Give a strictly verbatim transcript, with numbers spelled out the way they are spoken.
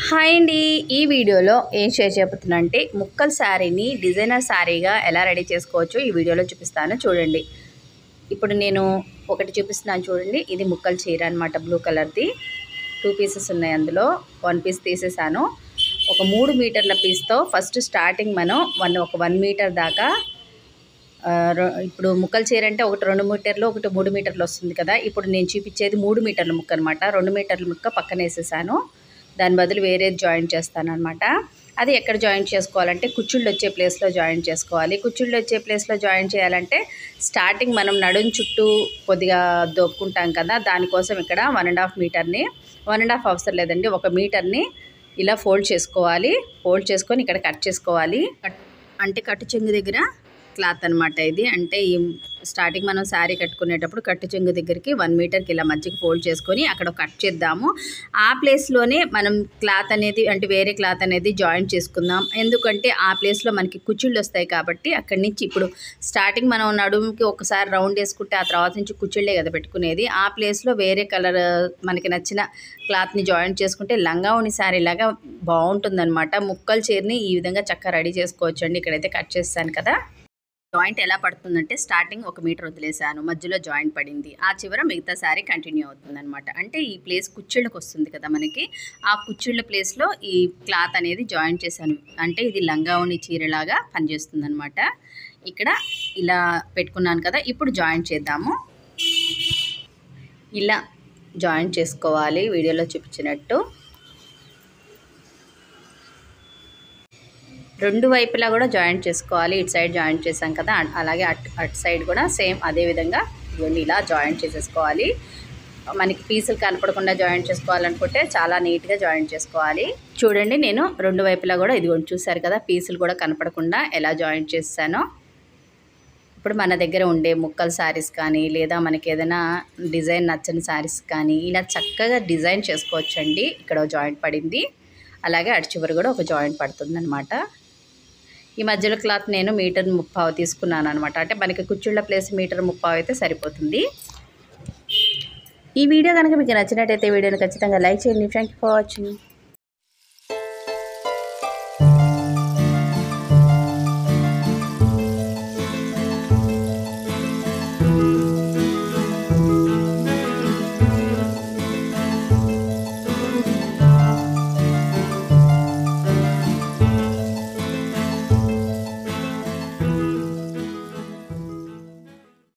Hi అండి, ఈ వీడియోలో ఏం షేర్ చేయబోతున్నా అంటే ముక్కల శారీని డిజైనర్ శారీగా ఎలా రెడీ చేసుకోవచ్చో ఈ వీడియోలో చూపిస్తాను చూడండి. ఇప్పుడు నేను ఒకటి చూపిస్తున్నాను చూడండి. ఇది ముక్కల చీర అనమాట, బ్లూ కలర్ది. టూ పీసెస్ ఉన్నాయి, అందులో వన్ పీస్ తీసేసాను. ఒక మూడు మీటర్ల పీస్తో ఫస్ట్ స్టార్టింగ్ మనం వన్ ఒక వన్ మీటర్ దాకా, ఇప్పుడు ముక్కల చీర అంటే ఒకటి రెండు మీటర్లు ఒకటి మూడు మీటర్లు వస్తుంది కదా. ఇప్పుడు నేను చూపించేది మూడు మీటర్ల ముక్క అనమాట. రెండు మీటర్ల ముక్క పక్కన వేసేసాను, దాని బదులు వేరేది జాయింట్ చేస్తాను అనమాట. అది ఎక్కడ జాయింట్ చేసుకోవాలంటే కుచ్చుళ్ళు వచ్చే ప్లేస్లో జాయింట్ చేసుకోవాలి. కుచ్చుళ్ళు వచ్చే ప్లేస్లో జాయింట్ చేయాలంటే స్టార్టింగ్ మనం నడుం చుట్టూ కొద్దిగా దొక్కుంటాం కదా, దానికోసం ఇక్కడ వన్ అండ్ హాఫ్ మీటర్ని వన్ అండ్ హాఫ్ అవసరం లేదండి ఒక మీటర్ని ఇలా ఫోల్డ్ చేసుకోవాలి. ఫోల్డ్ చేసుకొని ఇక్కడ కట్ చేసుకోవాలి. కట్ అంటే కట్టు చెంగు దగ్గర క్లాత్ అనమాట ఇది. అంటే ఈ స్టార్టింగ్ మనం శారీ కట్టుకునేటప్పుడు కట్టు చెంగు దగ్గరికి వన్ మీటర్కి ఇలా మధ్యకి ఫోల్డ్ చేసుకొని అక్కడ కట్ చేద్దాము. ఆ ప్లేస్లోనే మనం క్లాత్ అనేది అంటే వేరే క్లాత్ అనేది జాయింట్ చేసుకుందాం. ఎందుకంటే ఆ ప్లేస్లో మనకి కుచ్చుళ్ళు వస్తాయి కాబట్టి అక్కడి నుంచి ఇప్పుడు స్టార్టింగ్ మనం నడుముకి ఒకసారి రౌండ్ వేసుకుంటే ఆ తర్వాత నుంచి కుచ్చుళ్ళే కదా పెట్టుకునేది. ఆ ప్లేస్లో వేరే కలర్ మనకి నచ్చిన క్లాత్ని జాయింట్ చేసుకుంటే లంగా ఉని శారీ లాగా బాగుంటుందన్నమాట. ముక్కల చీరని ఈ విధంగా చక్కగా రెడీ చేసుకోవచ్చు అండి. ఇక్కడైతే కట్ చేస్తాను కదా. జాయింట్ ఎలా పడుతుందంటే స్టార్టింగ్ ఒక మీటర్ వదిలేసాను, మధ్యలో జాయింట్ పడింది, ఆ చివర మిగతా శారీ కంటిన్యూ అవుతుంది అనమాట. అంటే ఈ ప్లేస్ కుచ్చిళ్ళకి వస్తుంది కదా మనకి, ఆ కుచ్చిళ్ళ ప్లేస్లో ఈ క్లాత్ అనేది జాయింట్ చేశాను. అంటే ఇది లంగావోణి చీరలాగా పనిచేస్తుంది అనమాట. ఇక్కడ ఇలా పెట్టుకున్నాను కదా, ఇప్పుడు జాయింట్ చేద్దాము. ఇలా జాయింట్ చేసుకోవాలి వీడియోలో చూపించినట్టు. రెండు వైపులా కూడా జాయింట్ చేసుకోవాలి. ఇటు సైడ్ జాయింట్ చేసాం కదా, అలాగే అటు అటు సైడ్ కూడా సేమ్ అదే విధంగా ఇవన్నీ ఇలా జాయింట్ చేసేసుకోవాలి. మనకి పీసులు కనపడకుండా జాయింట్ చేసుకోవాలనుకుంటే చాలా నీట్గా జాయింట్ చేసుకోవాలి. చూడండి, నేను రెండు వైపులా కూడా ఇది చూసారు కదా, పీసులు కూడా కనపడకుండా ఎలా జాయింట్ చేశానో. ఇప్పుడు మన దగ్గర ఉండే ముక్కల శారీస్ కానీ లేదా మనకి ఏదైనా డిజైన్ నచ్చని శారీస్ కానీ ఇలా చక్కగా డిజైన్ చేసుకోవచ్చండి. ఇక్కడ జాయింట్ పడింది, అలాగే అటు చివరి కూడా ఒక జాయింట్ పడుతుంది అనమాట. ఈ మధ్యలో క్లాత్ నేను మీటర్ ముప్పావు తీసుకున్నాను అనమాట. అంటే మనకి కుచ్చుళ్ళ ప్లేస్ మీటర్ ముప్పావు అయితే సరిపోతుంది. ఈ వీడియో కనుక మీకు నచ్చినట్టయితే వీడియోని ఖచ్చితంగా లైక్ చేయండి. Thank you for watching.